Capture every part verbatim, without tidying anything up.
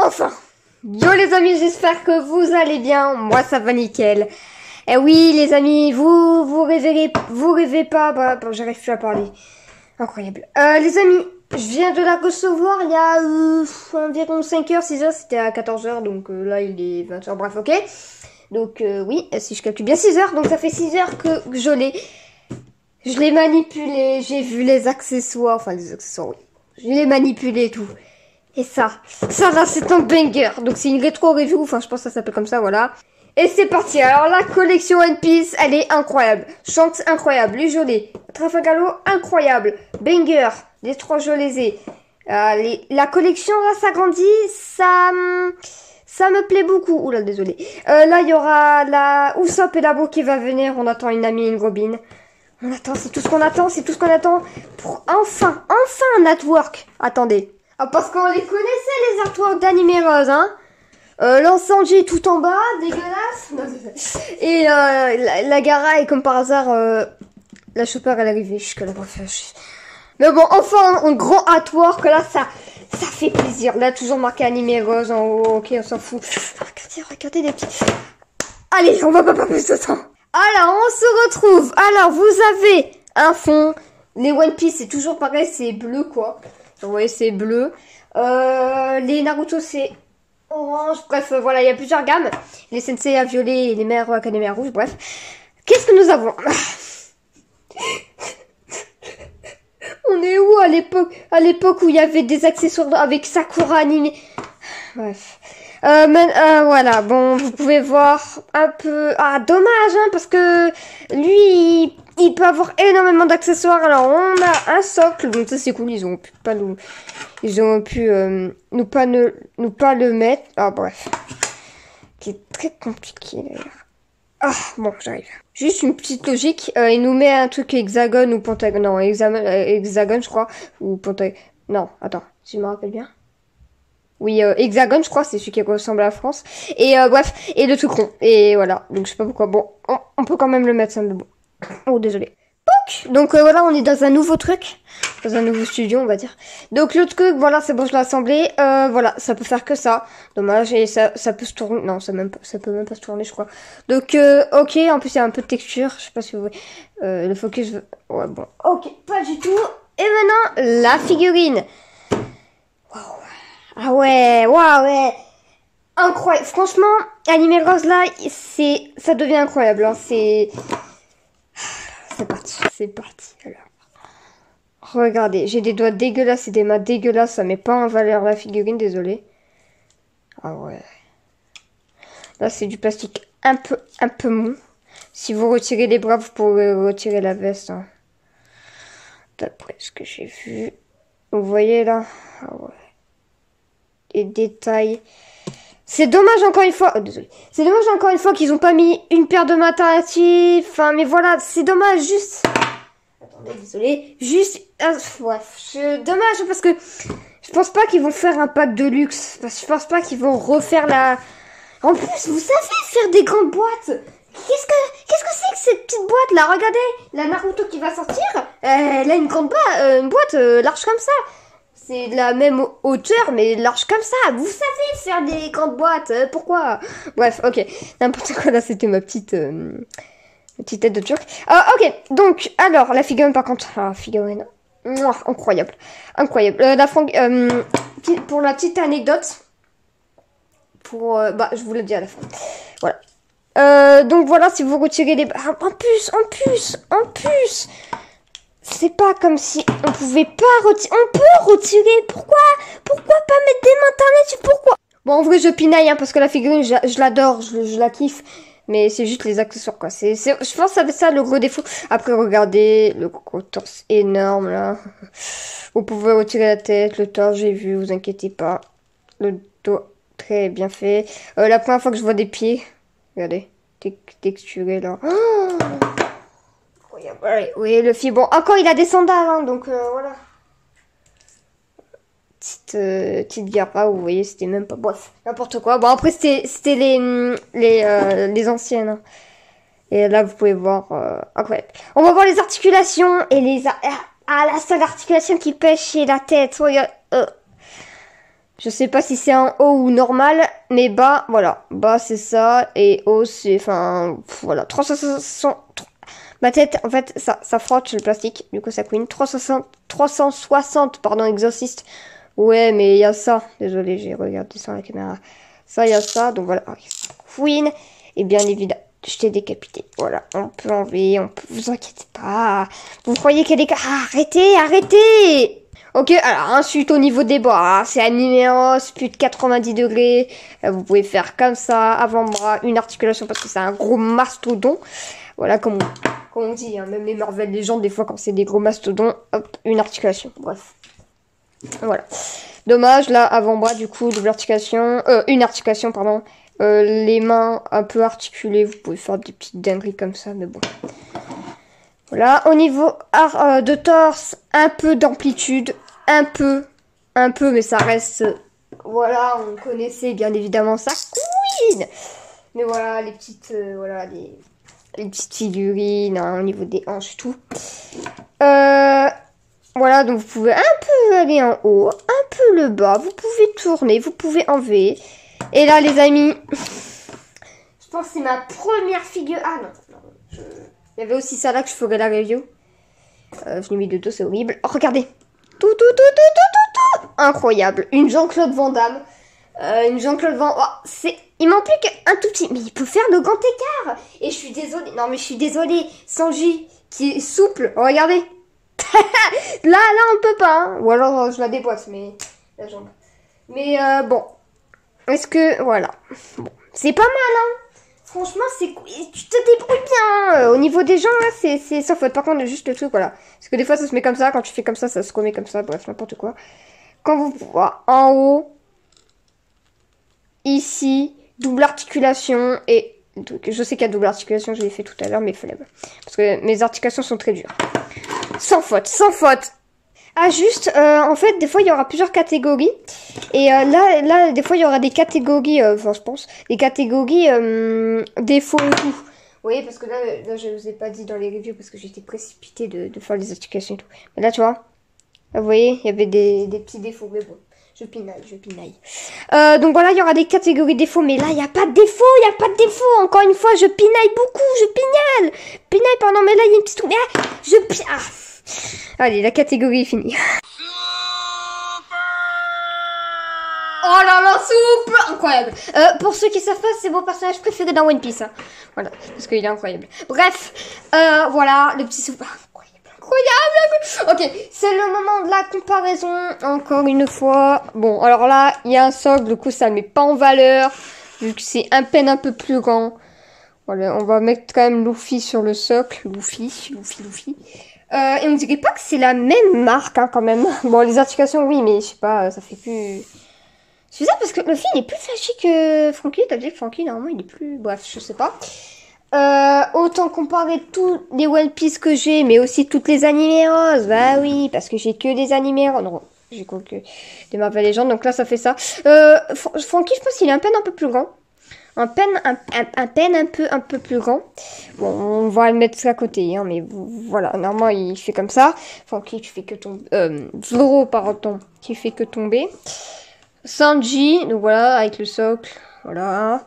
Enfin. Yo les amis, j'espère que vous allez bien. Moi ça va nickel. Et oui les amis, vous vous rêvez, vous rêvez pas. Bah, bah j'arrive plus à parler. Incroyable. Euh, les amis, je viens de la recevoir il y a euh, environ cinq heures, six heures. C'était à quatorze heures, donc euh, là il est vingt heures. Bref, ok. Donc euh, oui, si je calcule bien six heures. Donc ça fait six heures que, que je l'ai. Je l'ai manipulé. J'ai vu les accessoires. Enfin les accessoires, oui. Je l'ai manipulé et tout. Et ça, ça là c'est un banger. Donc c'est une rétro review, enfin je pense que ça s'appelle comme ça, voilà. Et c'est parti. Alors la collection One Piece, elle est incroyable. Shanks incroyable, les gelés, Trafalgar incroyable, banger, les trois gelés. Euh, les, la collection là s'agrandit, ça, ça me plaît beaucoup. Oula désolé. Euh, là il y aura la Usopp et Labo qui va venir. On attend une amie, une Robin. On attend, c'est tout ce qu'on attend, c'est tout ce qu'on attend pour enfin, enfin un artwork. Attendez. Ah, parce qu'on les connaissait, les artworks d'Anime Rose, hein. Euh, L'Ansanji tout en bas, dégueulasse. Et euh, la, la Gara, et comme par hasard, euh, la Chopper, elle est arrivée jusqu'à la bref. Mais bon, enfin, un gros artwork, là, ça, ça fait plaisir. Là, toujours marqué Anime Rose en haut, ok, on s'en fout. Regardez, regardez les petits... Allez, on va pas plus de temps. Alors, on se retrouve. Alors, vous avez un fond. Les One Piece, c'est toujours pareil, c'est bleu, quoi. Vous voyez, c'est bleu. Euh, les Naruto, c'est orange. Bref, euh, voilà, il y a plusieurs gammes. Les Sensei à violet et les mères Academia rouge. Bref. Qu'est-ce que nous avons? On est où à l'époque à l'époque où il y avait des accessoires avec Sakura animé? Bref. Euh, mais, euh, voilà, bon, vous pouvez voir un peu... Ah, dommage, hein, parce que lui, il, il peut avoir énormément d'accessoires. Alors, on a un socle, donc ça, c'est cool, ils ont pu pas nous... Ils ont pu euh, nous, pas ne, nous pas le mettre. Ah, bref. C'est très compliqué, d'ailleurs. Ah, bon, j'arrive. Juste une petite logique. Euh, il nous met un truc hexagone ou pentagone. Non, hexagone, euh, hexagone, je crois. Ou pentagone. Non, attends, si je me rappelle bien. Oui, euh, hexagone, je crois, c'est celui qui ressemble à la France. Et euh, bref, et le truc rond. Et voilà, donc je sais pas pourquoi. Bon, on, on peut quand même le mettre, ça me bon. Oh, désolé. Donc euh, voilà, on est dans un nouveau truc. Dans un nouveau studio, on va dire. Donc le truc, voilà, c'est bon, je l'ai assemblé. Euh, voilà, ça peut faire que ça. Dommage, et ça, ça peut se tourner. Non, ça, même pas, ça peut même pas se tourner, je crois. Donc, euh, ok, en plus, il y a un peu de texture. Je sais pas si vous voyez. Euh, le focus... Ouais, bon. Ok, pas du tout. Et maintenant, la figurine. Waouh. Ah ouais, waouh, ouais. Incroyable. Franchement, Anime Rose là, c'est, ça devient incroyable. Hein. C'est, c'est parti, c'est parti. Alors, regardez, j'ai des doigts dégueulasses et des mains dégueulasses. Ça met pas en valeur la figurine, désolé. Ah ouais. Là, c'est du plastique un peu, un peu mou. Si vous retirez les bras, vous pourrez retirer la veste. Hein. D'après ce que j'ai vu, vous voyez là. Ah ouais. Les détails. C'est dommage encore une fois. Oh, désolé. C'est dommage encore une fois qu'ils ont pas mis une paire de matériels. Enfin, mais voilà, c'est dommage. Juste. Attendez, désolé. Juste. Euh, bref, c'est dommage parce que je pense pas qu'ils vont faire un pack de luxe. Parce que je pense pas qu'ils vont refaire la. En plus, vous savez faire des grandes boîtes. Qu'est-ce que qu'est-ce que c'est que cette petite boîte là? Regardez, la Naruto qui va sortir. Euh, elle a une grande boîte, euh, une boîte euh, large comme ça. C'est de la même hauteur, mais large comme ça. Vous savez faire des grandes boîtes. Euh, pourquoi? Bref, ok. N'importe quoi, là, c'était ma petite... Euh, petite tête de turc. Euh, ok, donc, alors, la figurine, par contre... Ah, figurine... Mouah, incroyable. Incroyable. Euh, la Franck... Euh, pour la petite anecdote... Pour... Euh, bah, je vous le dis à la fin. Voilà. Euh, donc, voilà, si vous retirez les... Ah, en plus, en plus, en plus... C'est pas comme si on pouvait pas retirer. On peut retirer. Pourquoi? Pourquoi pas mettre des mains dessus? Pourquoi? Bon, en vrai, je pinaille, hein, parce que la figurine, je, je l'adore, je, je la kiffe. Mais c'est juste les accessoires, quoi. C'est, c'est, je pense que c'est ça le gros défaut. Après, regardez, le gros torse énorme, là. Vous pouvez retirer la tête, le torse, j'ai vu, vous inquiétez pas. Le dos, très bien fait. Euh, la première fois que je vois des pieds, regardez, texturé, là. Oh, oui, le fil. Bon, encore, il a des sandales, hein, donc euh, voilà. Petite, euh, petite Gara, vous voyez, c'était même pas... Bref, n'importe quoi. Bon, après, c'était c'était les, les, euh, les anciennes. Hein. Et là, vous pouvez voir... Euh, incroyable. On va voir les articulations et les... Ah, la seule articulation qui pêche, c'est la tête. Regarde. Euh. Je sais pas si c'est en haut ou normal, mais bas, voilà. Bas, c'est ça. Et haut, c'est, enfin, voilà. trois cent soixante... Ma tête, en fait, ça, ça frotte sur le plastique. Du coup, ça couine. trois cent soixante, trois cent soixante, pardon, exorciste. Ouais, mais il y a ça. Désolé, j'ai regardé sans la caméra. Ça, il y a ça. Donc voilà. Queen. Et bien évidemment, je t'ai décapité. Voilà. On peut enlever. On peut. Vous inquiétez pas. Vous croyez qu'elle est. Ah, arrêtez, arrêtez! Ok, alors ensuite au niveau des bras, c'est animéros, plus de quatre-vingt-dix degrés. Vous pouvez faire comme ça, avant-bras, une articulation parce que c'est un gros mastodon. Voilà, comme on, comme on dit, hein, même les Marvel Legends, des fois quand c'est des gros mastodons, hop, une articulation. Bref. Voilà. Dommage, là, avant-bras, du coup, double articulation, euh, une articulation, pardon. Euh, les mains un peu articulées, vous pouvez faire des petites dingueries comme ça, mais bon. Voilà, au niveau euh, de torse, un peu d'amplitude, un peu, un peu, mais ça reste, voilà, on connaissait bien évidemment ça, Queen. Mais voilà, les petites, euh, voilà, les, les petites figurines, hein, au niveau des hanches, tout. Euh, voilà, donc vous pouvez un peu aller en haut, un peu le bas, vous pouvez tourner, vous pouvez enlever. Et là, les amis, je pense que c'est ma première figure, ah non, non, je... Il y avait aussi ça là que je ferais la review. Euh, je l'ai mis de dos, c'est horrible. Oh, regardez. Tout, tout, tout, tout, tout, tout, tout. Incroyable. Une Jean-Claude Van Damme. Euh, une Jean-Claude Van... Oh, c'est... Il m'en plus qu'un tout petit... Mais il peut faire le grand écart. Et je suis désolée. Non, mais je suis désolée. Sanji, qui est souple. Oh, regardez. là, là, on peut pas. Hein. Ou alors, je la déboîte, mais... La jambe. Mais, euh, bon. Est-ce que... Voilà. Bon. C'est pas mal, hein. Franchement, c'est tu te débrouilles bien. Euh, au niveau des gens, là, c'est c'est sans faute. Par contre, juste le truc, voilà. Parce que des fois, ça se met comme ça. Quand tu fais comme ça, ça se remet comme ça. Bref, n'importe quoi. Quand vous voilà, en haut, ici, double articulation et donc, je sais qu'il y a double articulation, je l'ai fait tout à l'heure, mais flemme. Parce que mes articulations sont très dures. Sans faute, sans faute. Ah juste, euh, en fait, des fois, il y aura plusieurs catégories. Et euh, là, là, des fois, il y aura des catégories, euh, enfin, je pense, des catégories euh, défauts et tout. Oui, parce que là, là, je vous ai pas dit dans les reviews parce que j'étais précipitée de, de faire les articulations et tout. Mais là, tu vois, là, vous voyez, il y avait des, des petits défauts, mais bon. Je pinaille, je pinaille. Euh, donc voilà, il y aura des catégories défauts, mais là, il n'y a pas de défaut, il n'y a pas de défaut. Encore une fois, je pinaille beaucoup, je pinaille. Pinaille, pardon, mais là, il y a une petite... Ah, je pinaille. Ah. Allez, la catégorie est finie. Oh là là, souple. Incroyable. Euh, pour ceux qui savent pas, c'est mon personnage préféré dans One Piece. Hein. Voilà, parce qu'il est incroyable. Bref, euh, voilà, le petit souple. Incroyable. Ok, c'est le moment de la comparaison. Encore une fois. Bon, alors là, il y a un socle. Du coup, ça ne met pas en valeur. Vu que c'est un peine un peu plus grand. Voilà, on va mettre quand même Luffy sur le socle. Luffy, Luffy, Luffy. Euh, et on dirait pas que c'est la même marque, hein, quand même. Bon, les articulations, oui, mais je sais pas, ça fait plus... C'est ça, parce que Luffy, il est plus flashy que Franky. T'as dit que Franky, normalement, il est plus... Bref, je sais pas. Euh, autant comparer tous les One Piece que j'ai, mais aussi toutes les animés roses. Bah oui, parce que j'ai que des animés roses. Non, j'ai que des Marvel Legends, donc là, ça fait ça. Euh, Franky, je pense qu'il est un peine un peu plus grand. Un peine un, un, un peine un peu un peu plus grand. Bon, on va le mettre à côté, hein, mais voilà, normalement il fait comme ça. Franky, tu fais que tomber. Euh, Zoro, pardon, qui fait que tomber. Sanji, donc voilà, avec le socle, voilà.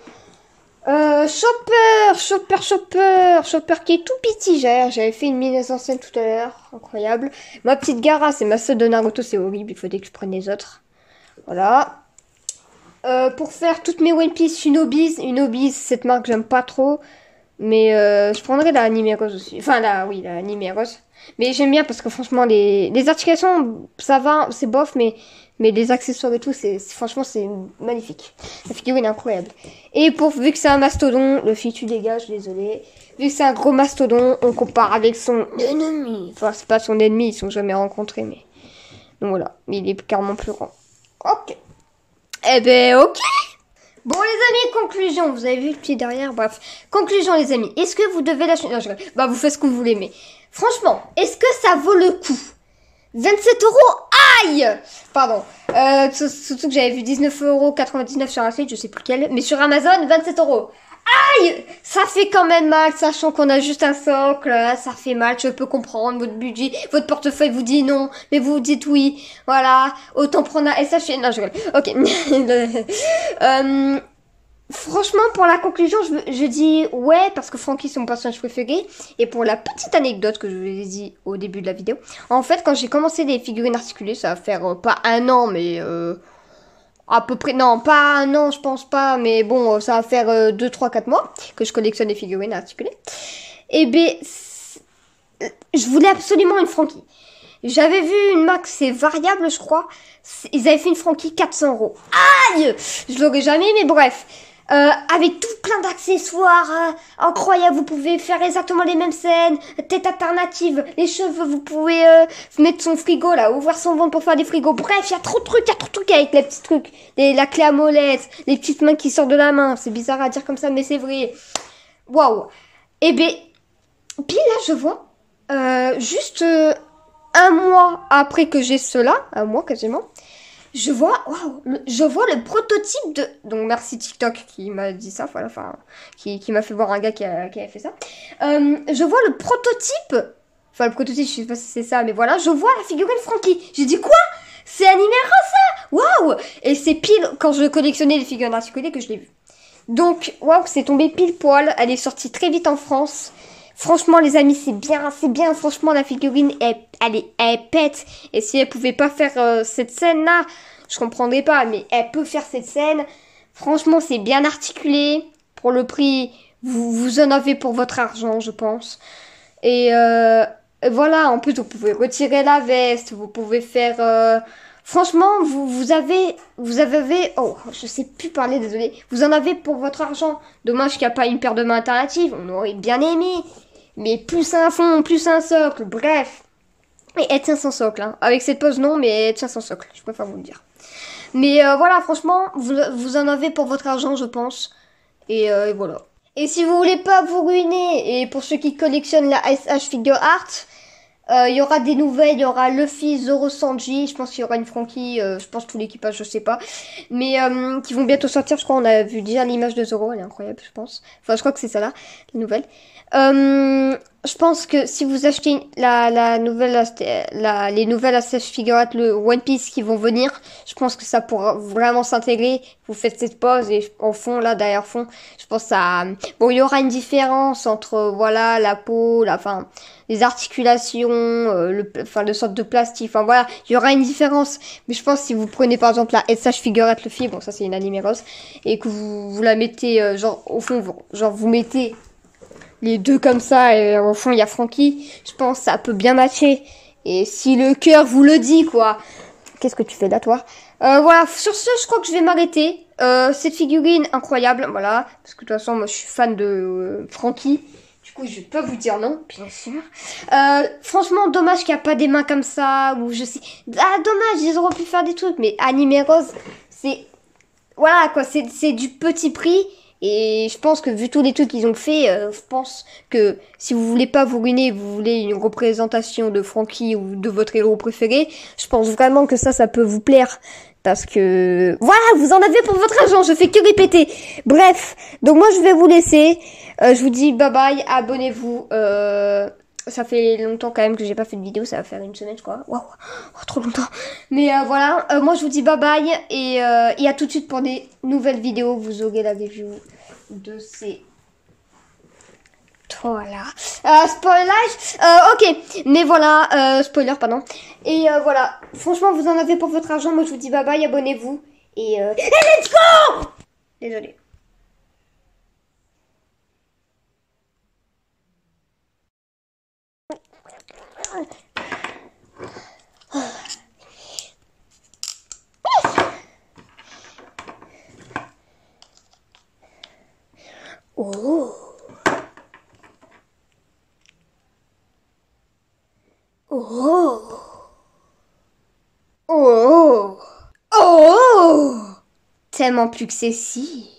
Euh, Chopper, Chopper, Chopper, Chopper qui est tout petit, j'avais fait une mise en scène tout à l'heure, incroyable. Ma petite Gaara, c'est ma sœur de Naruto, c'est horrible, il faudrait que je prenne les autres. Voilà. Euh, pour faire toutes mes One Piece, une Obise. Une Obise, cette marque, j'aime pas trop. Mais euh, je prendrais la Anime Rose aussi. Enfin, là, oui, la Anime Rose. Mais j'aime bien parce que franchement, les, les articulations, ça va, c'est bof, mais, mais les accessoires et tout, c'est franchement, c'est magnifique. La figurine est incroyable. Et pour, vu que c'est un mastodon, le fit, tu dégages, désolé. Vu que c'est un gros mastodon, on compare avec son ennemi. Enfin, c'est pas son ennemi, ils sont jamais rencontrés, mais... Donc voilà, mais il est carrément plus grand. Ok. Eh ben, ok. Bon, les amis, conclusion. Vous avez vu le pied derrière. Bref, conclusion, les amis. Est-ce que vous devez lâcher... Non, je... Bah, vous faites ce que vous voulez, mais... Franchement, est-ce que ça vaut le coup? vingt-sept euros. Aïe. Pardon. Euh, surtout que j'avais vu dix-neuf euros quatre-vingt-dix-neuf sur un site, je sais plus quel. Mais sur Amazon, vingt-sept euros. Aïe! Ça fait quand même mal, sachant qu'on a juste un socle. Ça fait mal, je peux comprendre. Votre budget, votre portefeuille vous dit non, mais vous dites oui. Voilà. Autant prendre un S H. Non, je rigole. Ok. euh, franchement, pour la conclusion, je, je dis ouais, parce que Francky, c'est mon personnage préféré. Et pour la petite anecdote que je vous ai dit au début de la vidéo, en fait, quand j'ai commencé les figurines articulées, ça va faire euh, pas un an, mais... Euh, à peu près, non, pas un an, je pense pas, mais bon, ça va faire euh, deux, trois, quatre mois que je collectionne des figurines articulées. Et ben, je voulais absolument une Francky. J'avais vu une Max, c'est variable, je crois. Ils avaient fait une Francky quatre cents euros. Aïe! Je l'aurais jamais, mais bref. Euh, avec tout plein d'accessoires euh, incroyables, vous pouvez faire exactement les mêmes scènes, tête alternative, les cheveux, vous pouvez euh, mettre son frigo là, ouvrir son ventre pour faire des frigos. Bref, il y a trop de trucs, il y a trop de trucs avec les petits trucs, les, la clé à molette, les petites mains qui sortent de la main. C'est bizarre à dire comme ça, mais c'est vrai. Waouh. Et ben, puis là je vois, euh, juste euh, un mois après que j'ai cela, un mois quasiment. Je vois, waouh, je vois le prototype de... Donc, merci TikTok qui m'a dit ça, voilà, enfin, qui, qui m'a fait voir un gars qui, a, qui avait fait ça. Euh, je vois le prototype, enfin, le prototype, je sais pas si c'est ça, mais voilà, je vois la figurine Francky. J'ai dit, quoi? C'est un numéro, ça? Waouh! Et c'est pile quand je collectionnais les figurines articulées que je l'ai vu. Donc, waouh, c'est tombé pile poil. Elle est sortie très vite en France. Franchement, les amis, c'est bien, c'est bien. Franchement, la figurine, elle, elle, est, elle pète. Et si elle pouvait pas faire euh, cette scène-là, je comprendrais pas. Mais elle peut faire cette scène. Franchement, c'est bien articulé. Pour le prix, vous, vous en avez pour votre argent, je pense. Et euh, voilà, en plus, vous pouvez retirer la veste. Vous pouvez faire... Euh, franchement, vous, vous avez... Vous avez... Oh, je sais plus parler, désolé. Vous en avez pour votre argent. Dommage qu'il n'y a pas une paire de mains alternative. On aurait bien aimé. Mais plus un fond, plus un socle, bref. Et elle tient son socle, hein. Avec cette pose, non, mais elle tient son socle, je préfère vous le dire. Mais euh, voilà, franchement, vous, vous en avez pour votre argent, je pense. Et, euh, et voilà. Et si vous voulez pas vous ruiner, et pour ceux qui collectionnent la S H Figure Art, il euh, y aura des nouvelles, il y aura Luffy, Zoro, Sanji, je pense qu'il y aura une Franky, euh, je pense tout l'équipage, je sais pas. Mais euh, qui vont bientôt sortir, je crois, on a vu déjà l'image de Zoro, elle est incroyable, je pense. Enfin, je crois que c'est ça là, la nouvelle. Euh, je pense que si vous achetez la, la nouvelle, la, les nouvelles S H Figure Art, le One Piece qui vont venir, je pense que ça pourra vraiment s'intégrer. Vous faites cette pause et en fond, là, derrière fond, je pense ça... Bon, il y aura une différence entre, voilà, la peau, la, enfin, les articulations, euh, le, enfin, le sorte de plastique, enfin, voilà, il y aura une différence. Mais je pense que si vous prenez, par exemple, la S H Figure Art Luffy, bon, ça, c'est une animée rose, et que vous, vous la mettez, euh, genre, au fond, genre, vous mettez les deux comme ça, et au fond, il y a Franky, je pense que ça peut bien matcher. Et si le cœur vous le dit, quoi. Qu'est-ce que tu fais là, toi? euh, Voilà, sur ce, je crois que je vais m'arrêter. Euh, cette figurine, incroyable, voilà. Parce que de toute façon, moi, je suis fan de euh, Franky. Du coup, je vais pas vous dire non, bien sûr. Euh, franchement, dommage qu'il n'y a pas des mains comme ça, ou je sais... Ah, dommage, ils auraient pu faire des trucs, mais Animé Rose, c'est... Voilà, quoi, c'est du petit prix. Et je pense que vu tous les trucs qu'ils ont fait, euh, je pense que si vous voulez pas vous ruiner, vous voulez une représentation de Franky ou de votre héros préféré, je pense vraiment que ça, ça peut vous plaire. Parce que, voilà, vous en avez pour votre argent, je fais que répéter. Bref, donc moi je vais vous laisser. Euh, je vous dis bye bye, abonnez-vous. Euh, ça fait longtemps quand même que j'ai pas fait de vidéo, ça va faire une semaine je crois. Waouh, oh, trop longtemps. Mais euh, voilà, euh, moi je vous dis bye bye et, euh, et à tout de suite pour des nouvelles vidéos. Vous aurez la review de ces... Voilà. Euh, spoiler. Euh, ok. Mais voilà. Euh, spoiler, pardon. Et euh, voilà. Franchement, vous en avez pour votre argent. Moi, je vous dis bye bye. Abonnez-vous. Et, euh... et let's go. Désolée. Oh. Oh. Oh. Oh. Tellement plus que sexy.